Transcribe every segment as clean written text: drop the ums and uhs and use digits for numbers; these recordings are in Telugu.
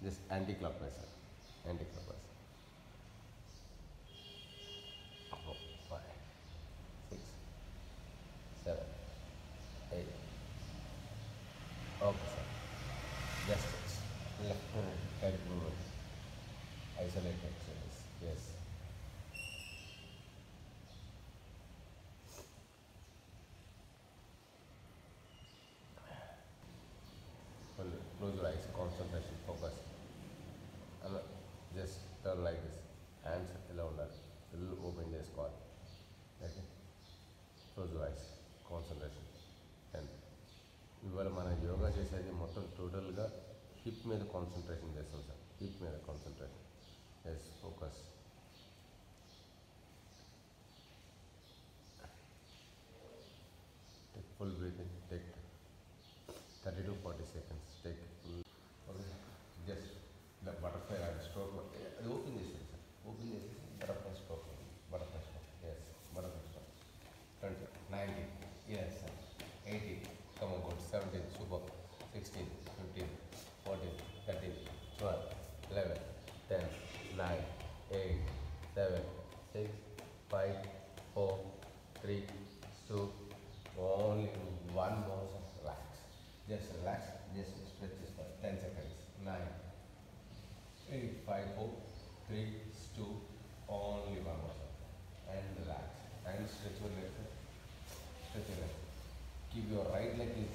Just anti-clockwise, sir. Anti-clockwise. 4, 5, 6, 7, 8. Okay, sir. Just left head movement. Isolate exercise. Yes. Only close your eyes. Concentration. Focus. And just turn like this. Hands around that. Open your squat. Okay. Close your eyes. Concentration. And ఇవాళ మన యోగా చేసేది మొత్తం టోటల్గా హిప్ మీద కాన్సన్ట్రేషన్ చేస్తాం సార్. హిప్ మీద concentration. Yes focus. Take full breathing. Take 30 to 40 seconds. Take full. Okay. Just the butterfly and stroke. అది ఓపెన్ చేసేది సార్. ఓపెన్ చేసేసి butterfly stroke. Butterfly stroke. Yes. Butterfly stroke. 20, 19. Yes sir. 18. Come on, good. 17. Super. 16, 15, 14, 13, 12, 11, 10, 9, 8, 7, 6, 5, 4, 3, 2, only one more. Relax. Just relax. Just stretch this for 10 seconds. 9, 8, 5, 4, 3, 2, only one more. And relax. And stretch your legs. Stretch your legs. Keep your right leg is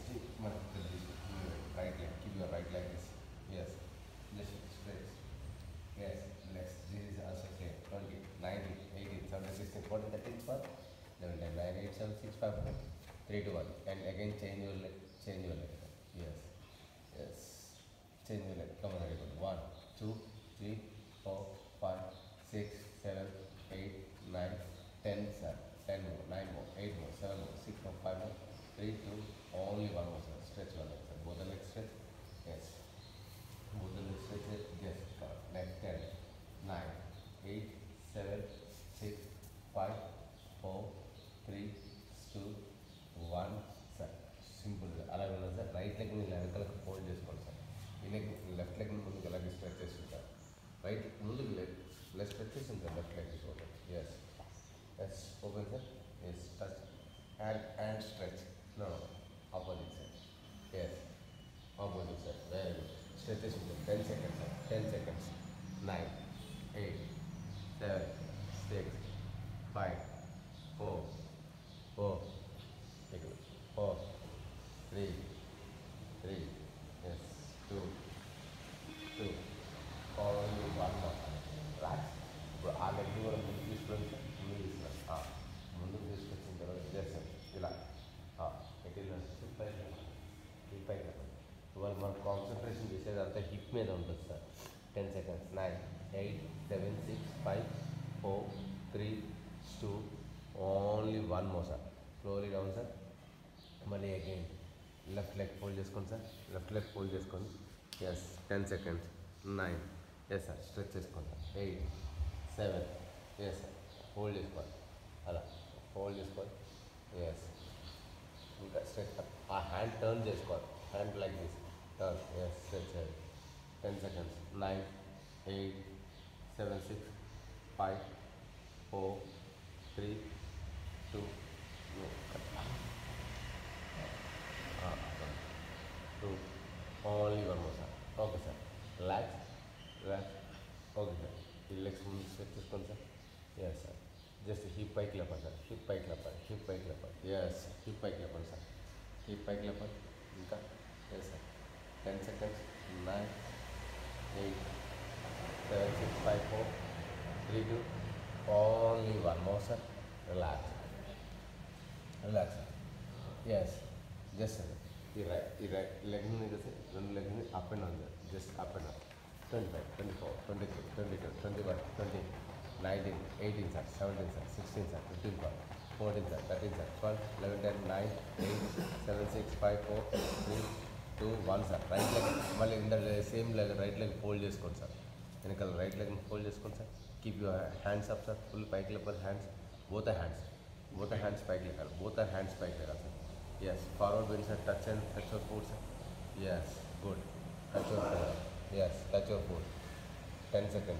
right leg. Keep your right leg is yes. Just stretch. Yes. Next. This is also same. 20, 19, 18, 17, 16, 14, 13, 12, 11, 10, 9, 8, 7, 6, 5, 4, 3, 2, 1. And again change your leg. Change your leg. Yes. Yes. Change your leg. Come on, very good. 1, 2, 3, 4, 5, 6, 7, 8, 9, 10, 10 more, 9 more, 8 more, 7 more, 6 more, 5 more. 3, 2, only one more. Stretch one leg. Both the legs stretch. Yes. Both the legs stretch. Yes. Next 10, 9, 8, 7, 6, 5, 4, 3, 2, 1. Sir. Simple. అలాగే ఉన్నది సార్. రైట్ లెగ్ ని వెనకాలకు ఫోల్డ్ చేసుకోండి సార్. ఈ లెగ్ లెఫ్ట్ లెగ్ ని ముందుకు అలాగే స్ట్రెచ్ చేసుకుంటారు. రైట్ ముందుకు లెగ్ స్ట్రెచ్ చేసింది సార్. లెఫ్ట్ లెగ్ తీసుకోండి. Yes yes open sir. Yes touch and stretch. No, opposite side. Yes, opposite side. Very good. Stretches into 10 seconds. 10 seconds. 9, 8, 7, 6, 5, 4, 4, 3, 3. Yes, 2, 2. Only one more. Relax. ఇప్పుడు ఆ లెగ్ కూడా ముందు తీసుకురండి సార్. ముందు తీసుకురండి. ముందుకు తీసుకొచ్చిన తర్వాత చేస్తాం ఇలా హిప్ పైకి ఇవాళ మనం కాన్సన్ట్రేషన్ చేసేది అంతా హిప్ మీద ఉంటుంది sir. 10 seconds. 9, 8, 7, 6, 5, 4, 3, 2, only one more sir. Slowly down sir. మళ్ళీ అగైన్ లెఫ్ట్ లెగ్ ఫోల్డ్ చేసుకోండి సార్. లెఫ్ట్ లెగ్ ఫోల్డ్ చేసుకోండి. Yes 10 seconds. 9. Yes sir. Stretch చేసుకోండి సార్. 8, 7. Yes sir. ఫోల్డ్ చేసుకోండి. అలా ఫోల్డ్ చేసుకోండి. ఎస్ ఇంకా స్ట్రెచ్. ఆ హ్యాండ్ టర్న్ చేసుకోవాలి. Hand like this turn. Yes stretch. 10 seconds. 9, 8, 7, 6, 5, 4, 3, 2, 2. Only one more sir. Okay sir. Relax. Relax. Okay sir. ఈ లెగ్స్ ముందు స్ట్రెచ్ చేసుకోండి sir. Yes sir. Just hip పైకి లేపండి సార్. హిప్ పైకి లేపండి. హిప్ పైకి లేపండి. ఎస్ హిప్ పైకి లేపండి సార్. హిప్ పైకి లేపండి. ఇంకా yes sir. 10 seconds. 9, 8, 7, 6, 5, 4, 3, 2. Only one more sir. Relax. Relax. Yes. Just ఈ రైట్ లెగ్ ని కదా సార్. రెండు లెగ్ ని up and down. Just up and down. 25, 24, 23, 22, 21, 20, 19, 18 sir, 17 sir, 16 sir, 15 sir, 14 sir, 13 sir, 12, 11, 10, 9, 8, 7, 6, 5, 4, 3, 2, 1 sir. Right leg మళ్ళీ in the same leg right leg fold చేసుకోండి సార్. వెనకాల రైట్ లెగ్ని ఫోల్డ్ చేసుకోండి sir. Keep your hands up sir. Full పైకి లేపాలి. హ్యాండ్స్ బోత్ హ్యాండ్స్ పైకి లేపాలి. బోత్ హ్యాండ్స్ పైకి లేపాలి sir. Yes forward bend sir. Touch your foot sir. Yes good. Touch your Yes, touch your foot. 10 seconds.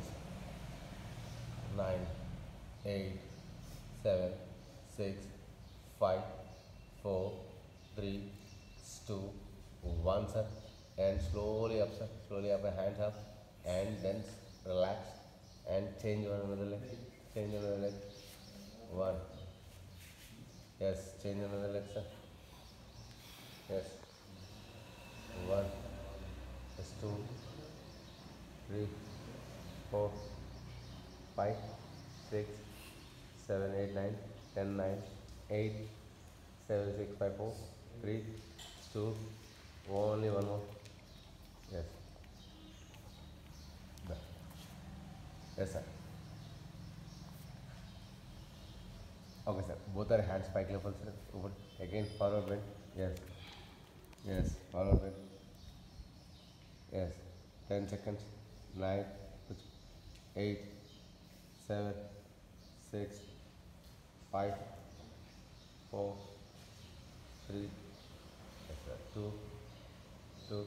9, 8, 7, 6, 5, 4, 3, 2, 1, sir. And slowly up, sir. Slowly up, hands up. And then relax. And change one another leg. Change another leg. 1. Yes, change another leg, sir. Yes. 1. Yes, 2, 3, 4, 5, 6, 7, 8, 9, 10, 9, 8, 7, 6, 5, 4, 3, 2, only one more. Yes. Done. Yes, sir. Okay, sir. Both are hands spike level, sir. Over. Again, forward bend. Yes. Yes. Forward bend. Yes. 10 seconds. 9, 8, 7, 6, 5, 4, 3, yes, sir. 2, 2.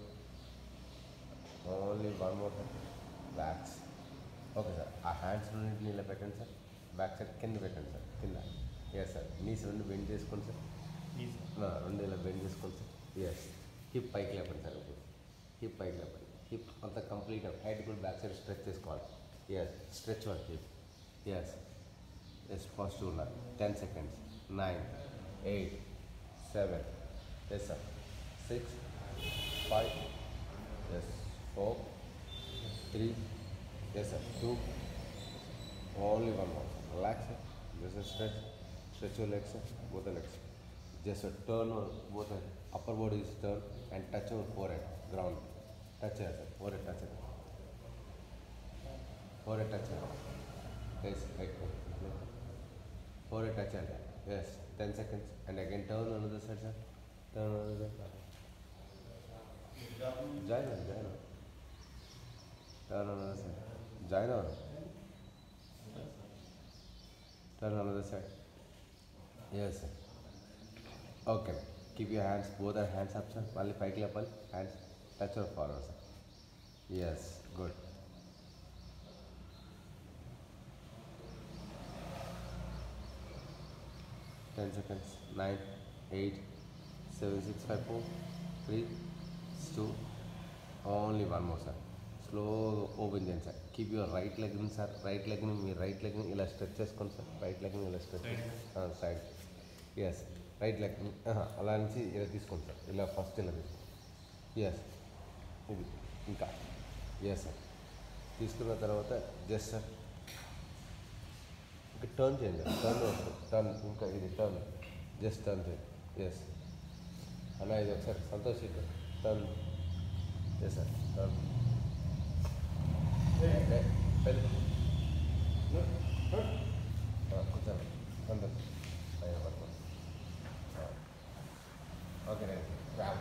Only one more, sir. Backs. Okay, sir. Our hands రెండింటిని ఇలా పెట్టండి సార్. బ్యాక్ సైడ్ కింద పెట్టండి సార్. కింద. Yes sir. నీస్ రెండు బెండ్ చేసుకోండి సార్. రెండు ఇలా బెండ్ చేసుకోండి సార్. ఎస్. హిప్ పైకి లేపండి సార్. ఇప్పుడు హిప్ పైకి లేపండి. హిప్ అంతా కంప్లీట్ హెడ్ కూడా బ్యాక్ సైడ్ స్ట్రెచ్ చేసుకోవాలి. Yes. Stretch work hip. Yes. Yes positive ఉండాలి. 10 seconds. 9, 8, 7, yes sir. 6, 5, yes 4, 3, yes sir, 2, only one more. Relax sir. Just a stretch. Stretch your legs sir. Both the legs. Just a turn on both the upper body is turn and touch your forehead ground. Touch here sir. Forehead touch it. Forehead touch it. Yes, right. Forehead touch it. Yes, 10 seconds. And again turn on the side sir. Turn on the side. Join on. Turn on the side. Join on. Turn on the side. Yes sir. Okay. Keep your hands, both our hands up sir. Only pike level. Hands touch your forward sir. Yes, good. Ten seconds. 9, 8, 7, 6, 5, 4, 3, 2. Only one more sir. Slow open చేయండి సార్. కీప్ యువర్ రైట్ లెగ్ని సార్. మీ రైట్ లెగ్ని ఇలా స్ట్రెచ్ చేసుకోండి సార్. రైట్ లెగ్ని ఇలా స్ట్రెచ్ సైడ్. ఎస్. రైట్ లెగ్ని అలా నుంచి ఇలా తీసుకోండి సార్. ఇలా ఫస్ట్ ఇలా తీసుకోండి. ఎస్. ఇది ఇంకా ఎస్ సార్. తీసుకున్న తర్వాత జస్ట్ సార్ ఇంకా టర్న్ చేయండి. టర్న్ ఇంకా ఇది టర్న్. జస్ట్ టర్న్ చేయండి. ఎస్ అలా ఇది ఒకసారి Santosh turn. Yes sir. Turn. కూర్చోండి. అందరు పైన పడుకోండి. Okay right.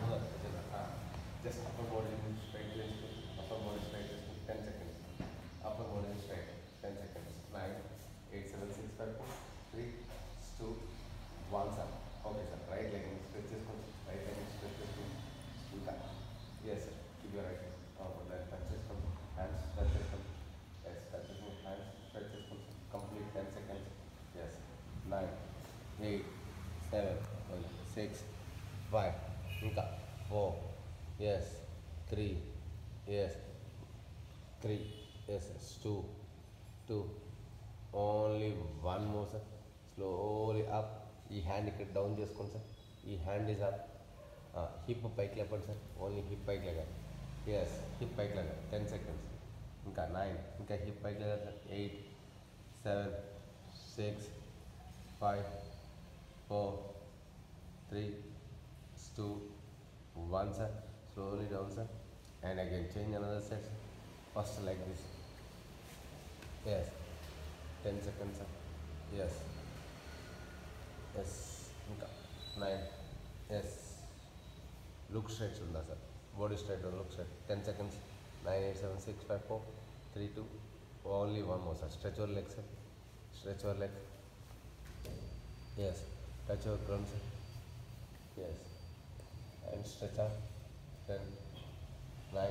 Just upper body straight చేసుకుని అప్పర్ బాడీ స్ట్రైట్ చేసుకుని 10 seconds. Upper body straight 10 seconds. 9, 8, 7, 6, 5, 4, 3, 2, 1 sir. Okay sir. Right leg stretch చేసుకోండి. రైట్ లెగ్ స్ట్రెచ్ చేసుకోండి. ఇంకా yes sir. Keep your right. Touch చేసుకోండి. హ్యాండ్స్ టచ్ చేసుకోండి. ఎస్ టచ్ చేసుకోండి. హ్యాండ్స్ టచ్ చేసుకోండి. Complete 10 seconds. ఎస్. 9, 8, 7, 6, 5, ఇంకా 4, yes 3, yes 3, yes 2, only one more sir. Slowly up. ఈ హ్యాండ్ ఇక్కడ డౌన్ చేసుకోండి సార్. ఈ హ్యాండ్ ఈజ్ అప్. హిప్ పైకి లేపండి సార్. ఓన్లీ హిప్ పైకి లేగాలి. ఎస్ హిప్ పైకి లేగాలి. 10 seconds. ఇంకా 9, ఇంకా హిప్ పైకి లేగాలి sir. 8, 7, 6, 5, 4, 3, 2, 1 sir. Slowly down sir. And again change another set. First like this. Yes. 10 seconds sir. Yes. Yes. ఇంకా 9. Yes. Look straight shoulder sir. Body straight or look straight. 10 seconds. 9, 8, 7, 6, 5, 4, 3, 2. Only one more sir. Stretch your legs sir. Stretch your legs. Yes. Touch your ground sir. Yes. And stretch out. 10, 9,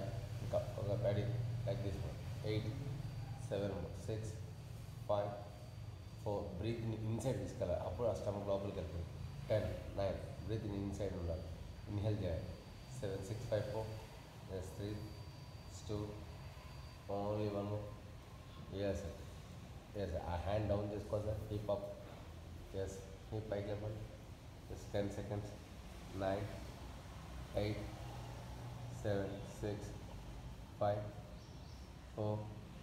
Okay, ready, like this one. 8, 7, 6, 5, 4. Breathe in inside this color. Upper stomach global calculate. 10, 9. Breathe in inside. Inhale there. 7, 6, 5, 4. Yes, 3, 2. Only one more. Yes, sir. Yes, sir. A hand down this cause hip up. Yes, hip pike level. Just 10 seconds. 9, 8, 7, 6, 5, 4,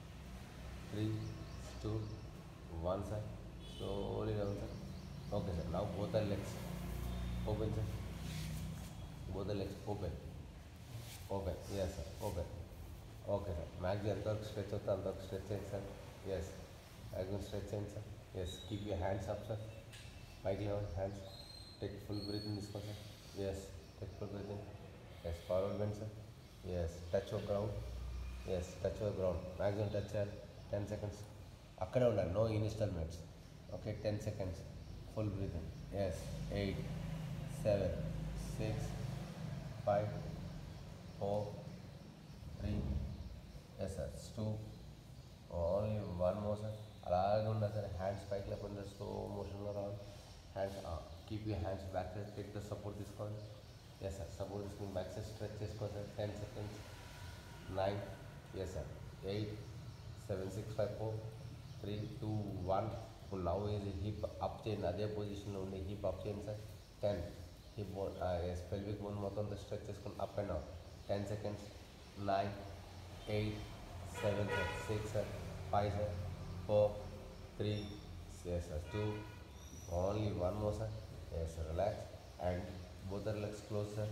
3, 2, 1, sir. Slowly down, sir. Okay, sir. Now both the legs open, sir. Both the legs open. Open. Yes, sir. Open. Okay, sir. Maximum stretch out the stretch, sir. Yes. Again stretch, sir. Yes. Keep your hands up, sir. Pike level hands. Take full breath in this one, sir. Yes. Take full breath in. Yes. Forward bend, sir. Yes. Touch your ground. Yes. Touch your ground. Maximum touch, sir. 10 seconds. Akkada undali. No installments. Okay. 10 seconds. Full breath in. Yes. 8, 7, 6, 5, 4, 3. Yes, sir. 2. Only one more, sir. అలాగే ఉండదు సార్. హ్యాండ్స్ పైకి లేకుండా స్లో మోషన్లో రావాలి. Hands keep you hands back side. Take the support తీసుకోవాలి. Yes sir. సపోర్ట్ తీసుకుని బ్యాక్ సైడ్ స్ట్రెచ్ చేసుకోవాలి సార్. 10 సెకండ్స్. 9. Yes sir. 8, 7, 6, 5, 4, 3, 2, 1. ఇప్పుడు నవ్ ఈజ్ హిప్ అప్ చేయండి. అదే పొజిషన్లో ఉండి హిప్ అప్ చేయండి sir. 10. Hip bone yes pelvic bone మొత్తం స్ట్రెచ్ చేసుకుని up and down. 10 seconds. 9, 8, 7, 6, 5, 4, 3, yes, 2. Only one more, sir. Yes, sir. Relax and both the legs close, sir.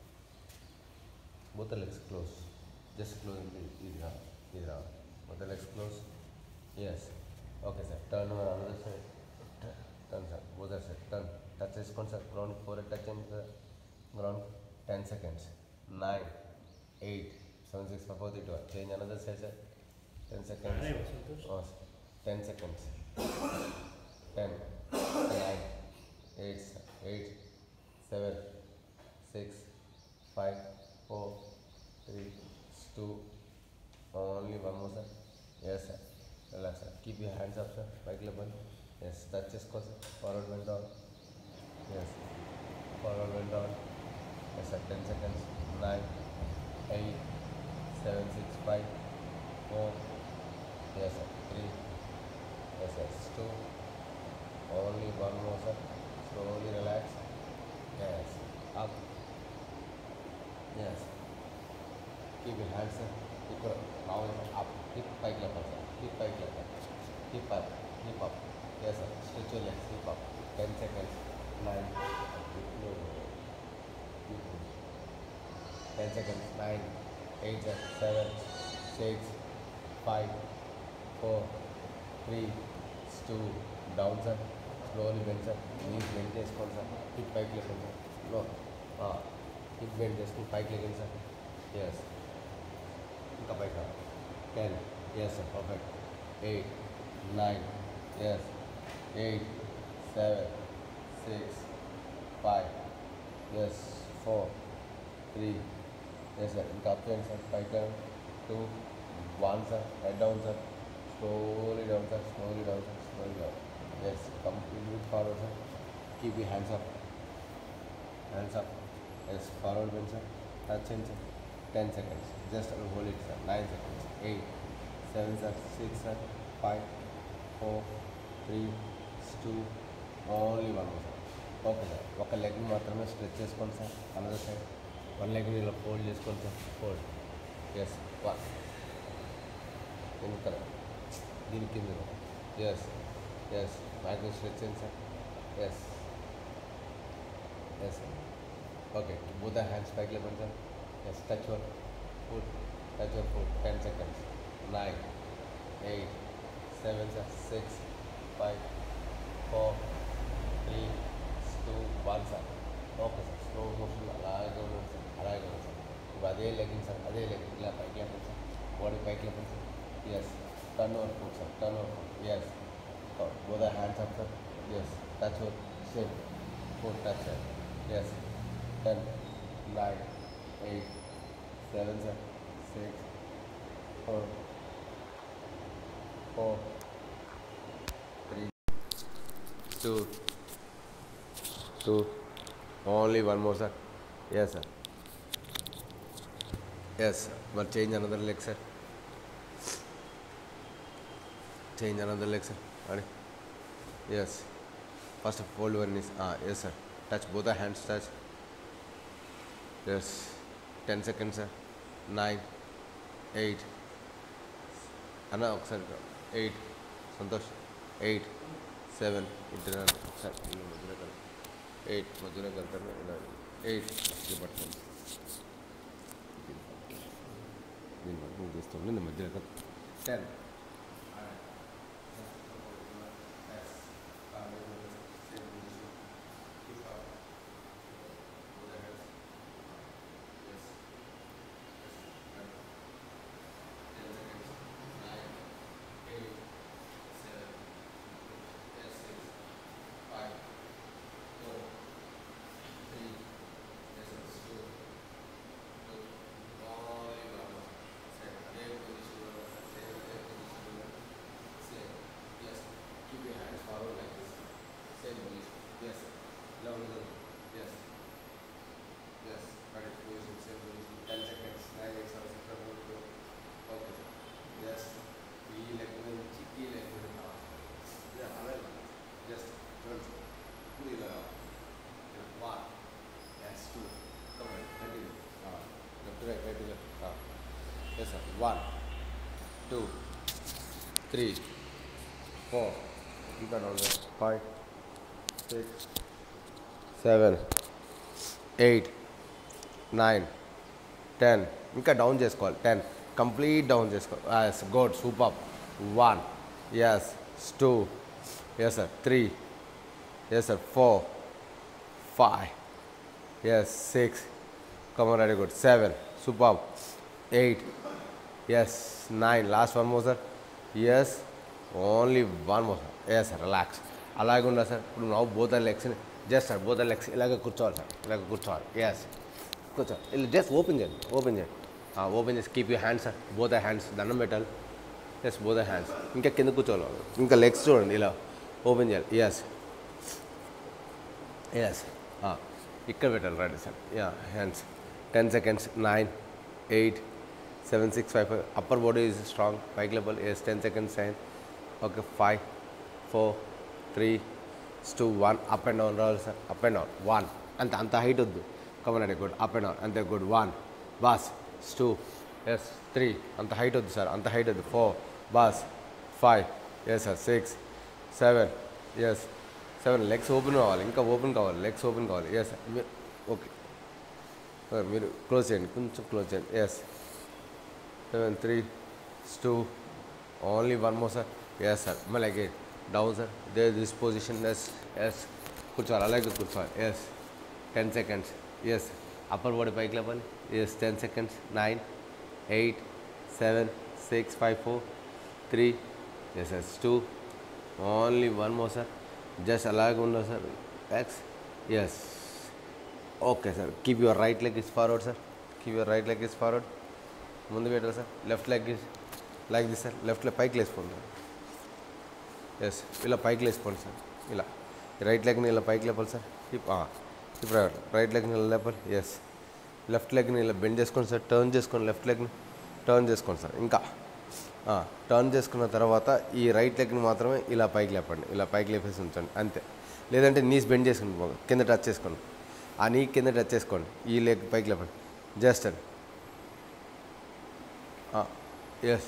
Both the legs close. Just close either. Both the legs close. Yes. Okay, sir. Turn over another side. Turn, sir. Both the side. Turn. Touch this one, sir. Ground 4 touch and ground. 10 seconds. 9, 8, 7, 6, 5, 4, 3, 2. Change another side, sir. 10 seconds. Oh, 10 seconds. 10, 9, 8, 7, 6, 5, 4, 3, 2. Only one more, sir. Yes, sir. Relax, sir. Keep your hands up, sir. Pike level. Yes, touch this, sir. Forward bend down. Yes. Forward bend down. Yes, sir. 10 seconds. 9, 8, 7, 6, 5, 4. Yes, sir. 3. Yes, sir. 2. Only one more, sir. Slowly relax. Yes. Up. Yes. Keep your hands, sir. Keep your now up. Hip pike level, sir. Hip pike level. Hip up. Hip up. Yes, sir. Stretch your legs. Hip up. 10 seconds. 9. 10 seconds. 9, 8, 7, 6, 5, 4, 3, 2. Down, sir. Slowly bend, sir. Knees bend చేసుకోండి, sir. Hip pike level, sir. No. Hip bend చేసుకుని pike level, sir. Yes. ఇంకా పైకి 10. Yes, sir. Perfect. 8, 9. Yes. 8, 7, 6, 5. Yes. 4, 3. Yes, sir. ఇంకా up చేయండి, sir. Pike level. 2, 1, sir. Head down, sir. Slowly down, sir. Slowly down, sir. Slowly down. Yes. Completely forward, sir. Keep your hands up. Hands up. Yes. Forward bend, sir. Touch in, sir. 10 seconds. Just hold it, sir. 9 seconds. 8, 7, sir. 6, sir. 5, 4, 3, 2. Only one more, sir. Okay sir. ఒక లెగ్ని మాత్రమే స్ట్రెచ్ చేసుకోండి, సార్. అనదర్ సైడ్ వన్ లెగ్ని ఇలా ఫోల్డ్ చేసుకోండి, సార్. ఫోల్డ్. ఎస్. 1. ఎందుకలా దీని కింద. ఎస్. ఎస్. మ్యాగ్నెట్ స్ట్రెచ్ చేయండి, sir. Yes. Yes, sir. Okay. Both the hands పైకి లేపండి, sir. Yes. Touch your foot. Touch your foot. 10 seconds. 9, 8, 7, sir. 6, 5, 4, 3, 2, 1, sir. Okay, sir. Slow motion అలాగే ఉన్నాను, సార్. అలాగే ఉన్నాను, సార్. ఇప్పుడు అదే లెగ్గింగ్, సార్. అదే లెగ్గింగ్ ఇలా పైకి లేపండి, సార్. బాడీ పైకి లేపండి, sir. Yes. Turn over foot, sir. Turn over foot. Yes. Both the hands up, sir. Yes. Touch your same foot. Touch, sir. Yes. 10, 9, 8, 7, sir. 6, 4, 4, 3, 2, 2. Only one more, sir. Yes, sir. Yes, sir. But change another leg, sir. Change another leg, sir. Ready? Yes. First fold one is yes, sir. Touch both the hands. Touch. Yes. 10 seconds, sir. 9, 8. Anna, sir. 8. Santosh. 8, 7. Internal. Sir. 8. Madhura Kaltana. 8. Department. దీని మధ్యలో 10. Yes, sir. 1, 2, 3, 4. Keep that on there. 5, 6, 7, 8, 9, 10. ఇంకా డౌన్ చేసుకోవాలి 10 కంప్లీట్ డౌన్ చేసుకోవాలి yes good super 1 yes 2 yes sir 3 yes sir 4 5 yes 6 come on very good 7 superb 8 yes 9 last one more sir yes only one more yes sir relax అలాగే ఉండాలి సార్ ఇప్పుడు నవ్వు బోత్ లెగ్స్ని జస్ట్ సార్ బోత్ లెగ్స్ ఇలాగ కూర్చోవాలి సార్ ఇలాగ కూర్చోవాలి ఎస్ కూర్చోవాలి ఇలా జస్ట్ ఓపెన్ చేయండి ఓపెన్ చేసి keep you hands sir both hands దండం పెట్టాలి ఎస్ బోత్ హ్యాండ్స్ ఇంకా కింద కూర్చోవాలి ఇంకా లెగ్స్ చూడండి ఇలా ఓపెన్ చేయాలి ఎస్ ఎస్ ఇక్కడ పెట్టాలి right sir your hands 10 seconds 9 8 7 6 5 5 upper body is strong pike level is 10 seconds 9 okay 5 4 3 2 1 up and down roll sir up and down 1 anta height uddu come on good up and down ante good 1 bas 2 yes 3 anta height uddu sir anta height uddu 4 bas 5 yes sir 6 7 yes 7 legs open kavali inka open kavali legs open kavali yes okay మీరు క్లోజ్ చేయండి కొంచెం క్లోజ్ చేయండి yes 7 3 2 only one more sir yes sir మళ్ళీ again down sir they this position yes yes కూర్చోవాలి అలాగే కూర్చోవాలి yes 10 seconds yes upper body పైకి లేపాలి yes 10 seconds 9 8 7 6 5 4 3 yes yes 2 only one more sir just అలాగే ఉండదు సార్ ఎక్స్ yes okay sir keep your right leg is forward sir keep your right leg is forward ముందు పెట్టాలి sir left leg is like this sir left leg పైకి లేసిపోండి సార్ ఎస్ ఇలా పైకి లేసిపోండి సార్ ఇలా రైట్ లెగ్ని ఇలా పైకి లేపాలి సార్ ఇప్పుడు రైట్ లెగ్ని ఇలా లేపాలి ఎస్ లెఫ్ట్ లెగ్ని ఇలా బెండ్ చేసుకోండి సార్ టర్న్ చేసుకోండి లెఫ్ట్ లెగ్ని టర్న్ చేసుకోండి సార్ ఇంకా టర్న్ చేసుకున్న తర్వాత ఈ రైట్ లెగ్ని మాత్రమే ఇలా పైకి లేపండి ఇలా పైకి లేపేసి ఉంచండి అంతే లేదంటే నీస్ బెండ్ చేసుకుని పోగా కింద టచ్ చేసుకోండి ఆ నీ కింద టచ్ చేసుకోండి ఈ లెగ్ పైకి లేపండి జస్ట్ అండి ఎస్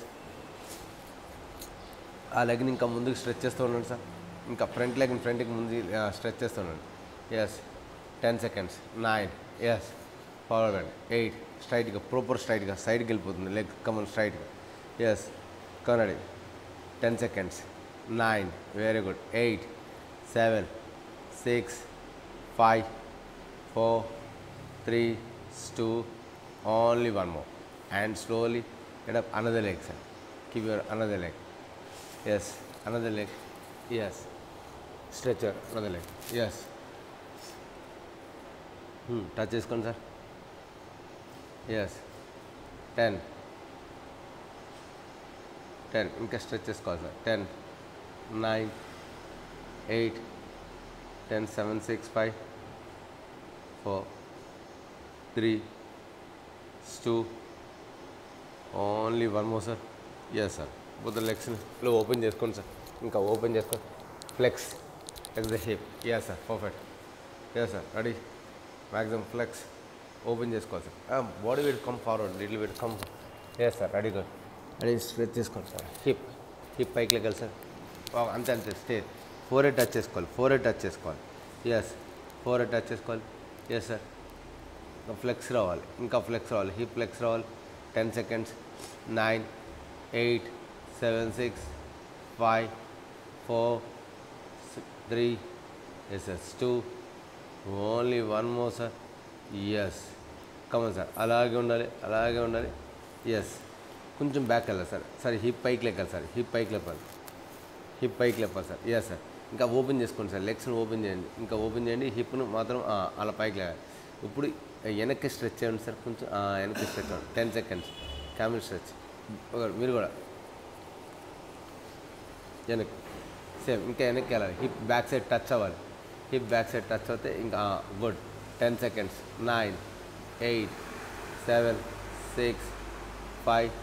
ఆ లెగ్ని ఇంకా ముందుకు స్ట్రెచ్ చేస్తూ ఉండండి సార్ ఇంకా ఫ్రంట్ లెగ్ని ఫ్రంట్కి ముందు స్ట్రెచ్ చేస్తూ ఉండండి ఎస్ 10 seconds 9 ఎస్ ఫార్వర్డ్ అండి 8 స్ట్రైట్గా ప్రాపర్ స్ట్రైట్గా సైడ్కి వెళ్ళిపోతుంది లెగ్ కమన్ స్ట్రైట్గా ఎస్ కనడి 10 seconds 9 very good 8 7 6 5 4 3 2 only one more and slowly get up another leg sir keep your another leg yes another leg yes stretch your another leg yes touch చేసుకోండి సార్ yes 10 10 ఇంకా స్ట్రెచ్ చేసుకోవాలి sir 10 9 8 10 7 6 5 4 3 2 only one more sir yes sir both the లెగ్స్ని ఓపెన్ చేసుకోండి సార్ ఇంకా ఓపెన్ చేసుకోండి flex the hip yes sir perfect yes sir ready maximum flex open చేసుకోవాలి sir body weight come forward little weight come yes sir ready good ready stretch చేసుకోండి సార్ హిప్ పైకి లెగ్గాలి సార్ అంతే అంతే స్టే ఫోర్ హెడ్ టచ్ చేసుకోవాలి ఎస్ ఫోర్ హెడ్ టచ్ చేసుకోవాలి ఎస్ సార్ ఇంకా ఫ్లెక్స్ రావాలి హిప్ ఫ్లెక్స్ రావాలి 10 seconds 9 8 7 6 5 4 3 yes yes 2 only one more sir yes come on sir అలాగే ఉండాలి yes కొంచెం బ్యాక్ వెళ్ళాలి సార్ హిప్ పైకి లేపాలి సార్ yes సార్ ఇంకా ఓపెన్ చేసుకోండి సార్ లెగ్స్ని ఓపెన్ చేయండి హిప్ను మాత్రం అలా పైకి లేవాలి ఇప్పుడు వెనక్కి స్ట్రెచ్ చేయండి సార్ కొంచెం వెనక్కి స్ట్రెచ్ అవ్వండి 10 seconds క్యామిల్ స్ట్రెచ్ మీరు కూడా వెనక్కి సేమ్ ఇంకా వెనక్కి వెళ్ళాలి హిప్ బ్యాక్ సైడ్ టచ్ అవ్వాలి అవుతే ఇంకా good 10 seconds 9 8 7 6 5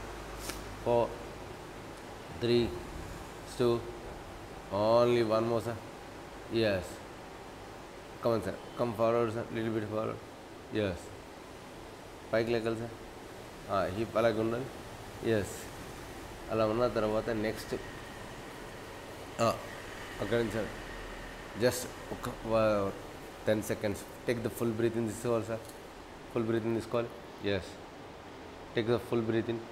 4 3 2 only one more sir yes come on sir come forward sir little bit forward yes పైకి లెగ్గాలి సార్ హిప్ అలాగే ఉండాలి ఎస్ అలా ఉన్న తర్వాత నెక్స్ట్ అక్కడి నుంచి సార్ జస్ట్ ఒక 10 seconds take the full breath in తీసుకోవాలి sir yes take the full breath in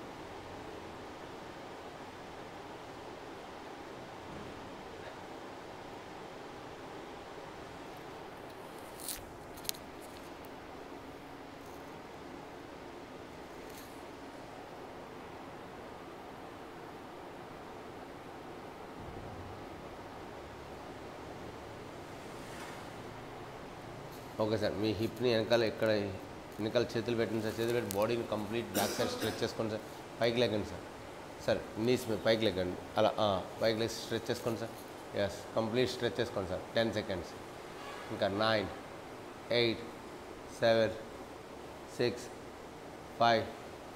okay sir మీ హిప్ని వెనకాల చేతులు పెట్టండి సార్ బాడీని కంప్లీట్ బ్యాక్ సైడ్ స్ట్రెచ్ చేసుకోండి సార్ పైకి లేకండి సార్ నీస్ మీ పైకి లేకండి అలా పైకి లేసి స్ట్రెచ్ చేసుకోండి సార్ ఎస్ కంప్లీట్ స్ట్రెచ్ చేసుకోండి సార్ 10 seconds ఇంకా 9 8 7 6 5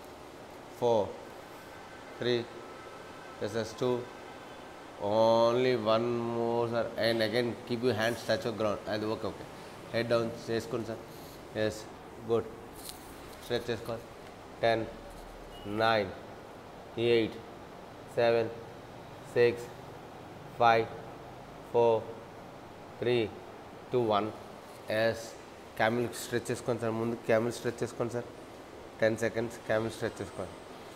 4 3 yes 2 only one more sir and again keep your hands touch the ground and okay head down చేసుకోండి సార్ ఎస్ గుడ్ స్ట్రెచ్ చేసుకోండి 10 9 8 7 6 5 4 3 2 1 ఎస్ క్యామిల్ స్ట్రెచ్ చేసుకోండి సార్ ముందు క్యామిల్ స్ట్రెచ్ చేసుకోండి సార్ 10 seconds క్యామిల్ స్ట్రెచ్ చేసుకోండి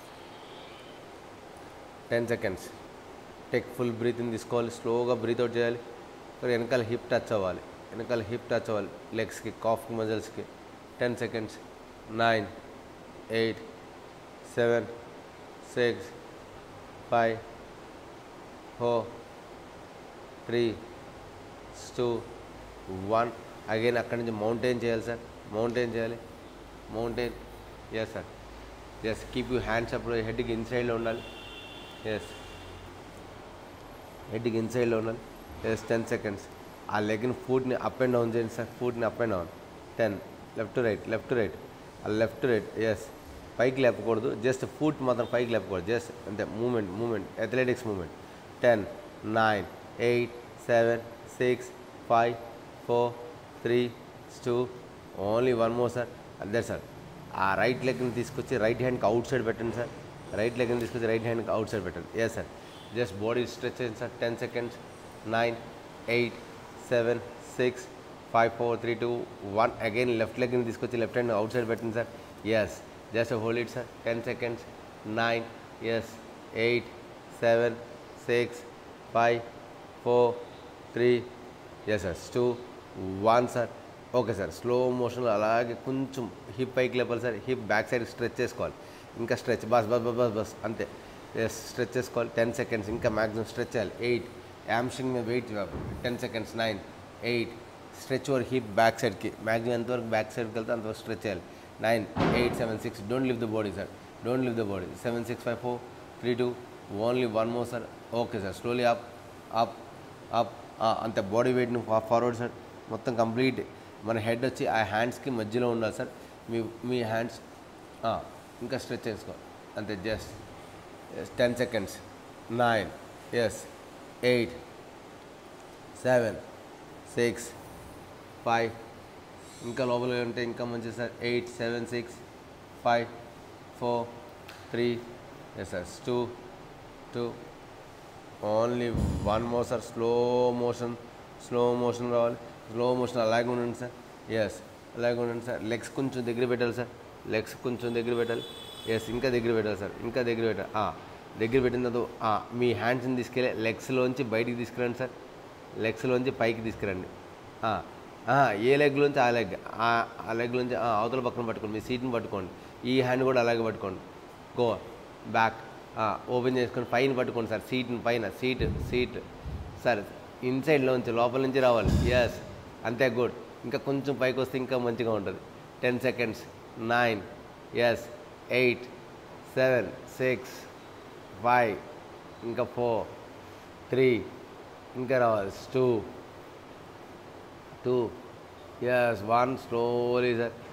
10 seconds take full breath in తీసుకోవాలి స్లోగా బ్రీత్ అవుట్ చేయాలి వెనకాల హిప్ టచ్ అవ్వాలి లెగ్స్కి కాఫ్ మజిల్స్కి 10 seconds 9 8 7 6 5 4 3 2 1 అగైన్ అక్కడి నుంచి మౌంటైన్ చేయాలి yes sir yes keep you hands అప్పుడు హెడ్కి ఇన్సైడ్లో ఉండాలి ఎస్ ఎస్ 10 seconds ఆ లెగ్ని ఫుట్ని అప్ అండ్ డౌన్ చేయండి sir 10 left to right left to right yes పైకి లేపకూడదు జస్ట్ ఫుట్ మాత్రం పైకి లేపకూడదు జస్ట్ అంతే movement athletics movement 10 9 8 7 6 5 4 3 2 only one more sir అదే సార్ ఆ రైట్ లెగ్ని తీసుకొచ్చి రైట్ హ్యాండ్కి అవుట్ సైడ్ పెట్టండి sir yes sir just body stretch చేయండి సార్ 10 seconds 9 8 7 6 5 4 3 2 1 అగైన్ లెఫ్ట్ లెగ్ని తీసుకొచ్చి లెఫ్ట్ హ్యాండ్ అవుట్ సైడ్ పెట్టండి sir yes just hold it sir 10 seconds 9 yes 8 7 6 5 4 3 yes sir 2 1 sir okay sir slow మోషన్లో అలాగే కొంచెం హిప్ పైకి లేపాలి sir hip back side stretch చేసుకోవాలి ఇంకా స్ట్రెచ్ బస్ అంతే ఎస్ స్ట్రెచ్ చేసుకోవాలి 10 seconds ఇంకా మ్యాక్సిమం స్ట్రెచ్ చేయాలి 8 యామ్స్ట్రింగ్ మీద weight 10 seconds 9 8 stretch over hip back సైడ్కి మ్యాక్సిమం ఎంతవరకు బ్యాక్ సైడ్కి వెళ్తే అంతవరకు స్ట్రెచ్ చేయాలి 9 8 7 6 don't leave the body sir 7 6 5 4 3 2 only one more sir. Okay sir, slowly up up up. అంతే, బాడీ వెయిట్ని ఫార్వర్డ్ సార్. మొత్తం కంప్లీట్ మన హెడ్ వచ్చి ఆ హ్యాండ్స్కి మధ్యలో ఉండాలి సార్. మీ హ్యాండ్స్ ఇంకా స్ట్రెచ్ చేసుకో అంతే. Just 10 seconds. 9, yes, 8, 7, 6, 5. ఇంకా లోపల ఉంటే ఇంకా మంచిది sir. 8, 7, 6, 5, 4, 3, yes sir, 2. Only one more sir. Slow motion రావాలి. స్లో మోషన్ అలాగే ఉండండి సార్. ఎస్, అలాగే ఉండండి సార్. లెగ్స్ కొంచెం దగ్గర పెట్టాలి సార్. లెగ్స్ కొంచెం దగ్గర పెట్టాలి. ఎస్, ఇంకా దగ్గర పెట్టాలి సార్. ఇంకా దగ్గర పెట్టాలి. దగ్గర పెట్టిన తర్వాత మీ హ్యాండ్స్ని తీసుకెళ్ళి లెగ్స్లోంచి బయటికి తీసుకురండి సార్. లెగ్స్లోంచి పైకి తీసుకురండి. ఏ లెగ్లోంచి ఆ లెగ్, ఆ లెగ్లోంచి అవతల పక్కన పట్టుకోండి. మీ సీట్ని పట్టుకోండి. ఈ హ్యాండ్ కూడా అలాగే పట్టుకోండి. Go back. ఓపెన్ చేసుకొని పైన పట్టుకోండి సార్. సీట్ని పైన, సీట్ సార్. ఇన్సైడ్లోంచి లోపల నుంచి రావాలి. ఎస్, అంతే, గుడ్. ఇంకా కొంచెం పైకి వస్తే ఇంకా మంచిగా ఉంటుంది. 10 seconds. 9, ఎస్, 8, 7, 6, 5, ఇంకా 4, 3, ఇంకా రావాలి. 2, ఎస్, 1. Slowly sir.